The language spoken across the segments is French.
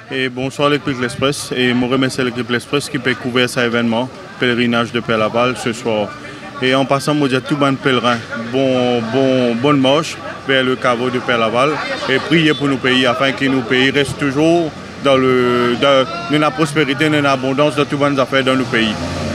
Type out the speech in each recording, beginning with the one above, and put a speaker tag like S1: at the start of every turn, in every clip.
S1: Et bonsoir l'équipe L'Express. Et je remercie l'équipe L'Express qui peut couvrir cet événement, pèlerinage de Père-Laval ce soir. Et en passant, je dis à tout bon pèlerin, bonne marche vers le caveau de Père-Laval et prier pour nos pays afin que nos pays restent toujours dans la prospérité, dans l'abondance de toutes les affaires dans nos pays.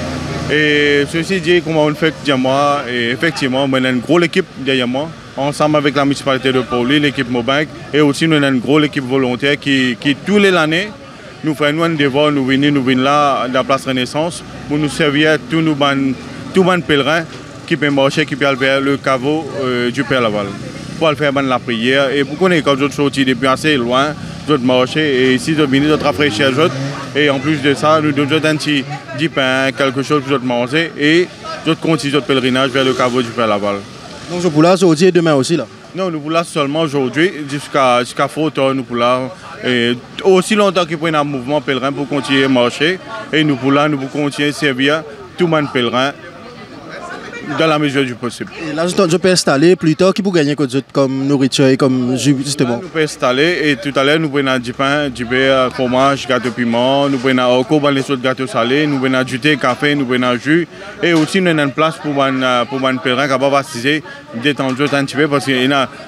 S1: Et ceci dit, comme on fait derrière moi, et effectivement, on a une grosse équipe derrière moi, ensemble avec la municipalité de Pauli, l'équipe Mobank, et aussi nous avons une grosse équipe volontaire qui tous les années, nous faisons un devoir, nous venons là, dans la place Renaissance, pour nous servir tous les pèlerins qui peuvent marcher, qui peuvent vers le caveau du Père-Laval. Pour faire la prière, et pour qu'on ait comme sorti depuis assez loin, d'autres marcher, et ici, nous venons de rafraîchir, et en plus de ça, nous donnons un petit pain, quelque chose pour manger, et nous continuons notre pèlerinage vers le caveau du Père-Laval.
S2: Donc je pour là aujourd'hui et demain aussi là?
S1: Non, nous pour là seulement aujourd'hui, jusqu'à fort tard, nous pour là. Et aussi longtemps qu'il y a un mouvement pèlerin pour continuer à marcher, et nous pour là, nous pour continuer à servir tout le monde pèlerin dans la mesure du possible.
S2: Et là, je peux installer plus tard qui peut gagner comme nourriture et comme jus justement.
S1: Nous pouvons installer et tout à l'heure nous prenons du pain, du beurre, fromage, gâteau piment, nous prenons encore les autres gâteaux salés, nous prenons du thé, café, nous prenons jus et aussi nous avons une place pour les pèlerins qui peuvent assister, détendre un petit peu parce qu'il y a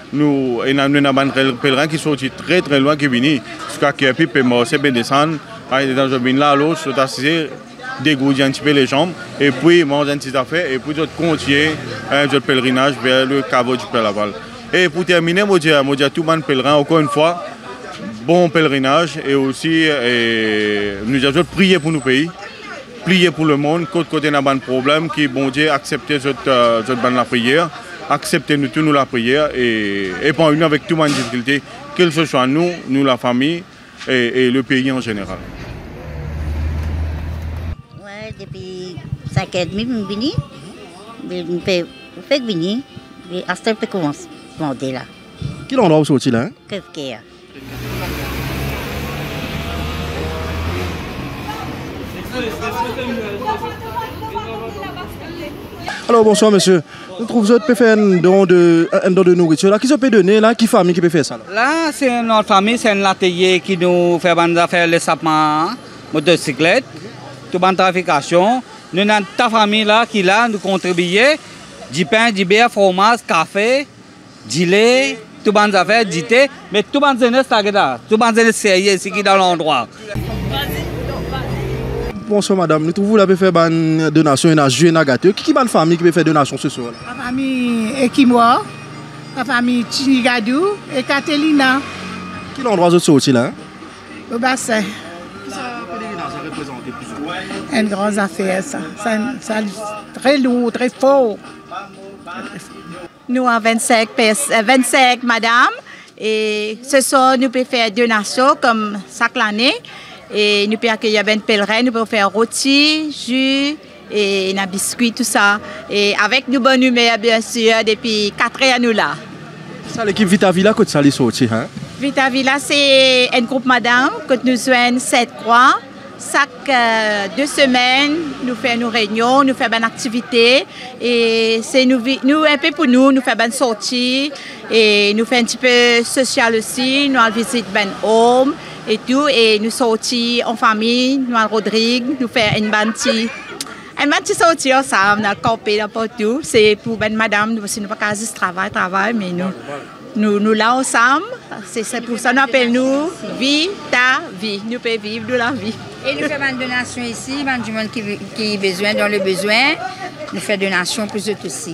S1: des pèlerins qui sont très très loin qui viennent jusqu'à qui peuvent marcher, descendre, aller dans une là à l'autre, sont assis, dégourdir un petit peu les jambes et puis manger une petite affaire et puis continuer notre pèlerinage vers le caveau du Père-Laval. Et pour terminer, je dis à tout le monde pèlerin, encore une fois, bon pèlerinage et aussi nous avons prier pour nos pays, prier pour le monde, côté on a un problème, qui bon Dieu accepter la prière, accepter nous tous la prière et pas une avec tout le monde difficulté, que ce soit nous la famille et le pays en général.
S3: Depuis 5h30, je suis venu. Je fais venir. Et à ce temps, je commence à monter là.
S2: Quel endroit vous sortez là?
S3: Qu'est-ce qu'il y a?
S2: Alors bonsoir monsieur. Nous trouvons que vous pouvez faire un don de nourriture. Là, qui se peut donner là? Qui famille qui peut faire ça?
S4: Là, c'est notre famille, c'est un atelier qui nous fait faire les sapements, motocyclettes. Toute la trafication. Nous avons ta famille là qui là nous contribuer du pain, du beurre, fromage, café, du lait, tout les affaires, du thé, mais tout le monde est là, tout le monde est sérieux ici qui est dans l'endroit.
S2: Bonsoir madame, nous trouvons que vous pouvez faire une donation et un jus et un gâteau. Qui est la famille qui peut faire donation ce soir?
S5: La famille Ekimoa, la famille Chinigadou et Catalina.
S2: Quel endroit vous sortez là?
S5: Au bassin. Une grande affaire, ça. C'est très lourd, très fort.
S6: Nous avons 25 madame. Et ce soir, nous pouvons faire donations comme chaque année. Et nous pouvons accueillir un pèlerin, nous pouvons faire rôti, jus et un biscuit, tout ça. Et avec nous bonne humeur, bien sûr, depuis 4 ans, nous là.
S2: Ça, l'équipe Vita Villa, que ça les sorti, hein?
S6: Vita Villa, c'est un groupe madame que nous sommes 7 croix. Chaque 2 semaines, nous faisons nos réunions, nous faisons une activité. Et c'est nous un peu pour nous faisons une sortie. Et nous faisons un petit peu social aussi. Nous visitons ben home et tout. Et nous sortons en famille, nous à Rodrigue, nous faisons une petite sortie ensemble, nous campons n'importe où. C'est pour ben madame, nous ne pas quasi travail, mais nous là ensemble. C'est pour ça qu'on appelle nous vie ta vie. Nous pouvons vivre de la vie.
S3: Et nous faisons une donation ici, il y a du monde qui a besoin, dans le besoin. Nous faisons une donation pour eux aussi.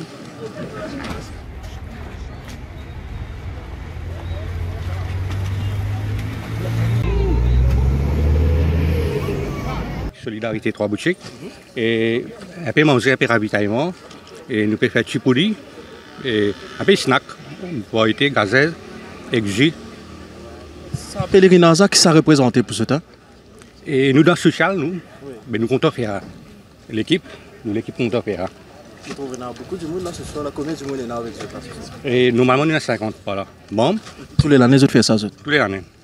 S7: Solidarité 3 boutiques. Et un peu manger, un peu ravitaillement. Et nous pouvons faire chipoli. Et un peu snack. Boité, gazelle, exit.
S2: Ça pèlerinage qui ça représente pour ce temps?
S7: Et nous dans le social, mais nous comptons faire l'équipe compte faire.
S2: Vous trouvez beaucoup de monde là ce soir, combien de monde est là avec ce parti?
S7: Et normalement, il y en a 50, voilà. Bon.
S2: Tous les années, vous faites ça?
S7: Tous les années.